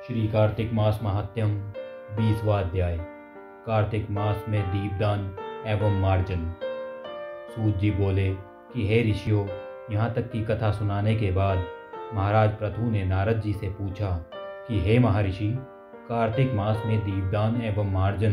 श्री कार्तिक मास महात्म्यम 20वां अध्याय। कार्तिक मास में दीपदान एवं मार्जन। सूत जी बोले कि हे ऋषियों, यहाँ तक की कथा सुनाने के बाद महाराज पृथु ने नारद जी से पूछा कि हे महर्षि, कार्तिक मास में दीपदान एवं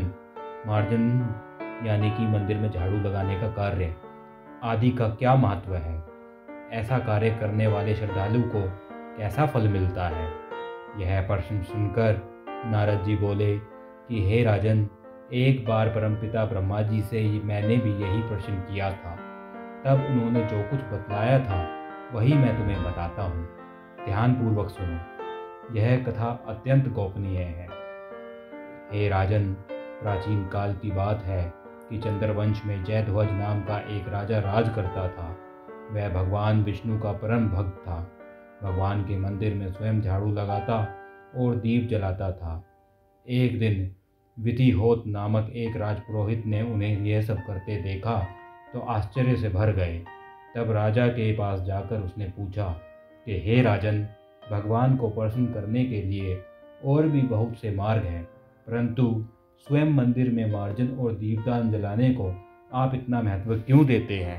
मार्जन यानी कि मंदिर में झाड़ू लगाने का कार्य आदि का क्या महत्व है? ऐसा कार्य करने वाले श्रद्धालु को कैसा फल मिलता है? यह प्रश्न सुनकर नारद जी बोले कि हे राजन, एक बार परमपिता ब्रह्मा जी से मैंने भी यही प्रश्न किया था। तब उन्होंने जो कुछ बतलाया था वही मैं तुम्हें बताता हूँ। ध्यानपूर्वक सुनो, यह कथा अत्यंत गोपनीय है। हे राजन, प्राचीन काल की बात है कि चंद्रवंश में जयध्वज नाम का एक राजा राज करता था। वह भगवान विष्णु का परम भक्त था। भगवान के मंदिर में स्वयं झाड़ू लगाता और दीप जलाता था। एक दिन विधिहोत नामक एक राजपुरोहित ने उन्हें यह सब करते देखा तो आश्चर्य से भर गए। तब राजा के पास जाकर उसने पूछा कि हे राजन, भगवान को प्रसन्न करने के लिए और भी बहुत से मार्ग हैं, परंतु स्वयं मंदिर में मार्जन और दीपदान जलाने को आप इतना महत्व क्यों देते हैं?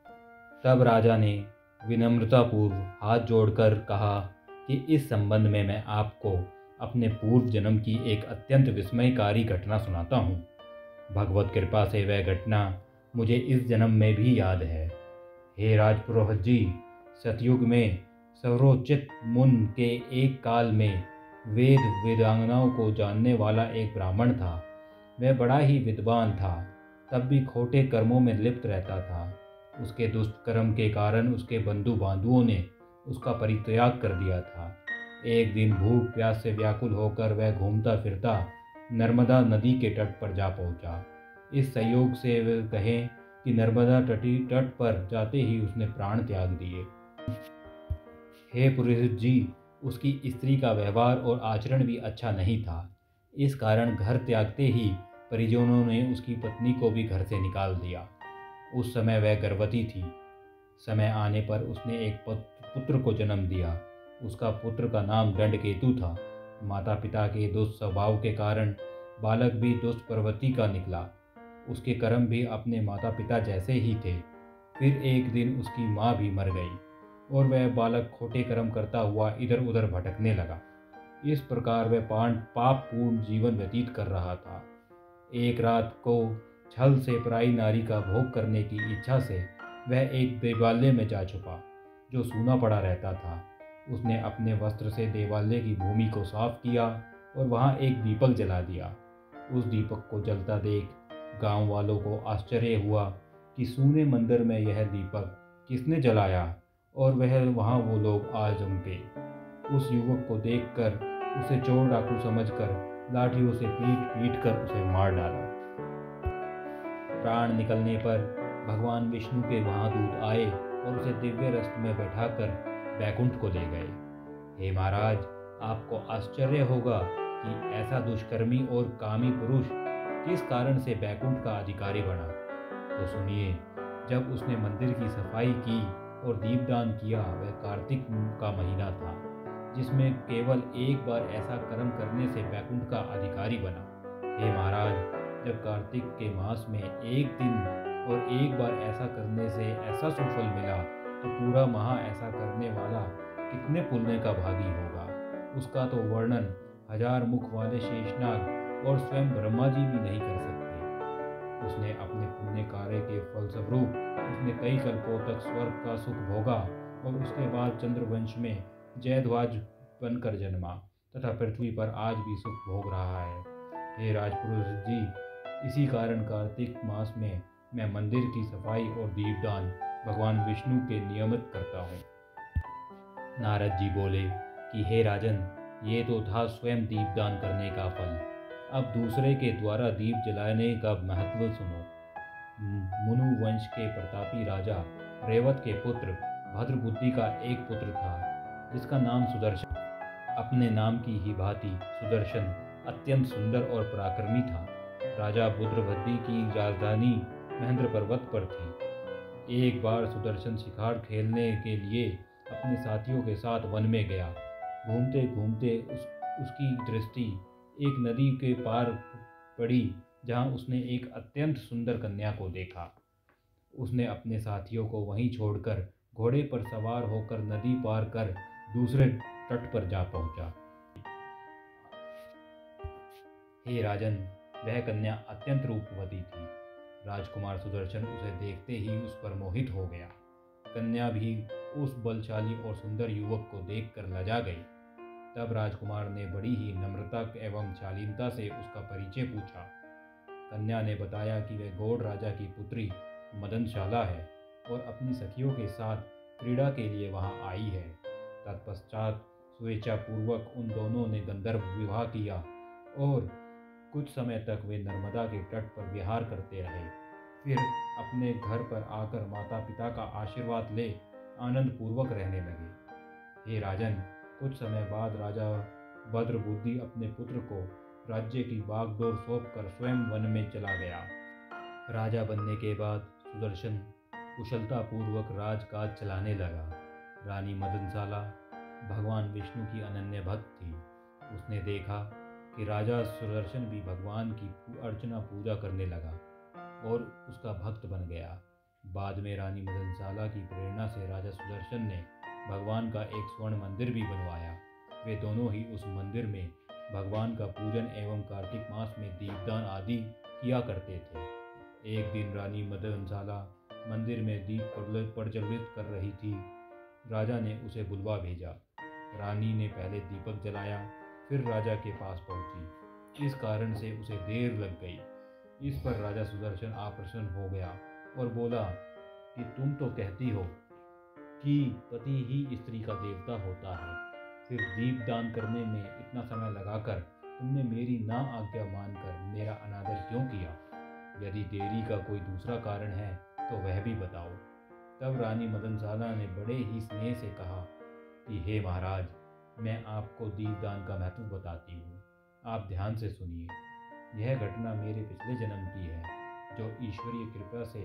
तब राजा ने विनम्रतापूर्व हाथ जोड़कर कहा कि इस संबंध में मैं आपको अपने पूर्व जन्म की एक अत्यंत विस्मयकारी घटना सुनाता हूँ। भगवत कृपा से वह घटना मुझे इस जन्म में भी याद है। हे राजपुरोहित जी, सतयुग में सर्वोचित मुन के एक काल में वेद वेदांगनाओं को जानने वाला एक ब्राह्मण था। वह बड़ा ही विद्वान था, तब भी खोटे कर्मों में लिप्त रहता था। उसके दुष्ट कर्म के कारण उसके बंधु बांधुओं ने उसका परित्याग कर दिया था। एक दिन भूख प्यास से व्याकुल होकर वह घूमता फिरता नर्मदा नदी के तट पर जा पहुंचा। इस संयोग से वह कहें कि नर्मदा तट पर जाते ही उसने प्राण त्याग दिए। हे पुरोहित जी, उसकी स्त्री का व्यवहार और आचरण भी अच्छा नहीं था। इस कारण घर त्यागते ही परिजनों ने उसकी पत्नी को भी घर से निकाल दिया। उस समय वह गर्भवती थी। समय आने पर उसने एक पुत्र को जन्म दिया। उसका पुत्र का नाम दंडकेतु था। माता पिता के दुष्ट स्वभाव के कारण बालक भी दुष्ट प्रवृत्ति का निकला। उसके कर्म भी अपने माता पिता जैसे ही थे। फिर एक दिन उसकी माँ भी मर गई और वह बालक खोटे कर्म करता हुआ इधर उधर भटकने लगा। इस प्रकार वह पापपूर्ण जीवन व्यतीत कर रहा था। एक रात को छल से पराई नारी का भोग करने की इच्छा से वह एक देवालय में जा छुपा जो सूना पड़ा रहता था। उसने अपने वस्त्र से देवालय की भूमि को साफ किया और वहां एक दीपक जला दिया। उस दीपक को जलता देख गांव वालों को आश्चर्य हुआ कि सूने मंदिर में यह दीपक किसने जलाया, और वहां वो लोग आ जमके। उस युवक को देखकर उसे चोर डाकू समझकर लाठियों से पीट कर उसे मार डाला। प्राण निकलने पर भगवान विष्णु के वहां दूत आए और उसे दिव्य रथ में बैठाकर बैकुंठ को ले गए। हे महाराज, आपको आश्चर्य होगा कि ऐसा दुष्कर्मी और कामी पुरुष किस कारण से बैकुंठ का अधिकारी बना। तो सुनिए, जब उसने मंदिर की सफाई की और दीपदान किया, वह कार्तिक का महीना था, जिसमें केवल एक बार ऐसा कर्म करने से बैकुंठ का अधिकारी बना। हे महाराज, जब कार्तिक के मास में एक दिन और एक बार ऐसा करने से ऐसा सुफल मिला, तो पूरा माह ऐसा करने वाला कितने पुण्य का भागी होगा। उसका तो वर्णन 1000 मुख वाले शेषनाग और स्वयं ब्रह्मा जी भी नहीं कर सकते। उसने अपने पुण्य कार्य के फलस्वरूप उसने कई कल्पों तक स्वर्ग का सुख भोगा और उसके बाद चंद्रवंश में जयध्वज बनकर जन्मा तथा पृथ्वी पर आज भी सुख भोग रहा है। हे राजपुरुष जी, इसी कारण कार्तिक मास में मैं मंदिर की सफाई और दीपदान भगवान विष्णु के नियमित करता हूँ। नारद जी बोले कि हे राजन, ये तो था स्वयं दीपदान करने का फल। अब दूसरे के द्वारा दीप जलाने का महत्व सुनो। मुनु वंश के प्रतापी राजा रेवत के पुत्र भद्रबुद्धि का एक पुत्र था, जिसका नाम सुदर्शन। अपने नाम की ही भांति सुदर्शन अत्यंत सुंदर और पराक्रमी था। राजा बुद्रभद्दी की राजधानी महेंद्र पर्वत पर थी। एक बार सुदर्शन शिकार खेलने के लिए अपने साथियों के साथ वन में गया। घूमते घूमते उसकी दृष्टि एक नदी के पार पड़ी जहाँ उसने एक अत्यंत सुंदर कन्या को देखा। उसने अपने साथियों को वहीं छोड़कर घोड़े पर सवार होकर नदी पार कर दूसरे तट पर जा पहुंचा। हे राजन, वह कन्या अत्यंत रूपवती थी। राजकुमार सुदर्शन उसे देखते ही उस पर मोहित हो गया। कन्या भी उस बलशाली और सुंदर युवक को देखकर लजा गई। तब राजकुमार ने बड़ी ही नम्रता एवं शालीनता से उसका परिचय पूछा। कन्या ने बताया कि वह गौड़ राजा की पुत्री मदनशाला है और अपनी सखियों के साथ क्रीड़ा के लिए वहां आई है। तत्पश्चात स्वेच्छापूर्वक उन दोनों ने गंधर्व विवाह किया और कुछ समय तक वे नर्मदा के तट पर विहार करते रहे। फिर अपने घर पर आकर माता पिता का आशीर्वाद ले आनंद पूर्वक रहने लगे। हे राजन, कुछ समय बाद राजा भद्रबुद्धि अपने पुत्र को राज्य की बागडोर सौंपकर स्वयं वन में चला गया। राजा बनने के बाद सुदर्शन कुशलतापूर्वक राजकाज चलाने लगा। रानी मदनशाला भगवान विष्णु की अनन्य भक्त थी। उसने देखा कि राजा सुदर्शन भी भगवान की अर्चना पूजा करने लगा और उसका भक्त बन गया। बाद में रानी मदनशाला की प्रेरणा से राजा सुदर्शन ने भगवान का एक स्वर्ण मंदिर भी बनवाया। वे दोनों ही उस मंदिर में भगवान का पूजन एवं कार्तिक मास में दीपदान आदि किया करते थे। एक दिन रानी मदनशाला मंदिर में दीप प्रज्वलित कर रही थी। राजा ने उसे बुलवा भेजा। रानी ने पहले दीपक जलाया, फिर राजा के पास पहुंची। इस कारण से उसे देर लग गई। इस पर राजा सुदर्शन अप्रसन्न हो गया और बोला कि तुम तो कहती हो कि पति ही स्त्री का देवता होता है, फिर दीप दान करने में इतना समय लगाकर तुमने मेरी ना आज्ञा मानकर मेरा अनादर क्यों किया? यदि देरी का कोई दूसरा कारण है तो वह भी बताओ। तब रानी मदनशाला ने बड़े ही स्नेह से कहा कि हे महाराज, मैं आपको दीपदान का महत्व बताती हूँ। आप ध्यान से सुनिए। यह घटना मेरे पिछले जन्म की है, जो ईश्वरीय कृपा से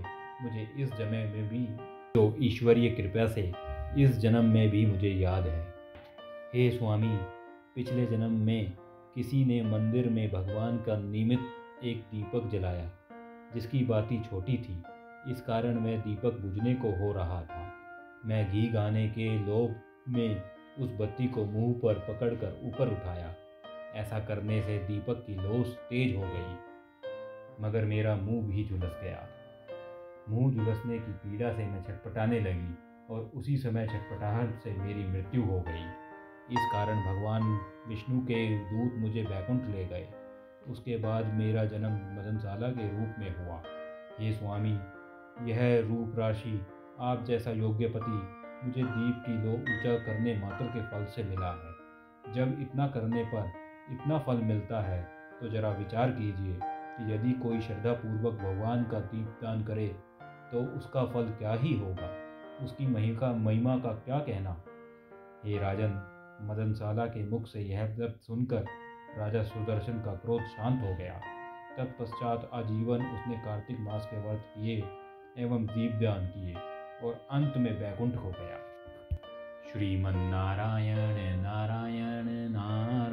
इस जन्म में भी मुझे याद है। हे स्वामी, पिछले जन्म में किसी ने मंदिर में भगवान का निमित्त एक दीपक जलाया, जिसकी बाती छोटी थी। इस कारण वह दीपक बुझने को हो रहा था। मैं घी गाने के लोभ में उस बत्ती को मुंह पर पकड़कर ऊपर उठाया। ऐसा करने से दीपक की लोस तेज हो गई, मगर मेरा मुंह भी झुलस गया। मुंह झुलसने की पीड़ा से मैं छटपटाने लगी और उसी समय छटपटाहट से मेरी मृत्यु हो गई। इस कारण भगवान विष्णु के दूत मुझे बैकुंठ ले गए। उसके बाद मेरा जन्म मदनशाला के रूप में हुआ। हे स्वामी, यह रूप राशि आप जैसा योग्य पति मुझे दीप की लो ऊंचा करने मात्र के फल से मिला है। जब इतना करने पर इतना फल मिलता है तो जरा विचार कीजिए कि यदि कोई श्रद्धापूर्वक भगवान का दीपदान करे तो उसका फल क्या ही होगा, उसकी महिमा का क्या कहना। हे राजन, मदनशाला के मुख से यह बात सुनकर राजा सुदर्शन का क्रोध शांत हो गया। तत्पश्चात आजीवन उसने कार्तिक मास के व्रत किए एवं दीपदान किए और अंत में बैकुंठ हो गया। श्रीमन्नारायण नारायण नारायण।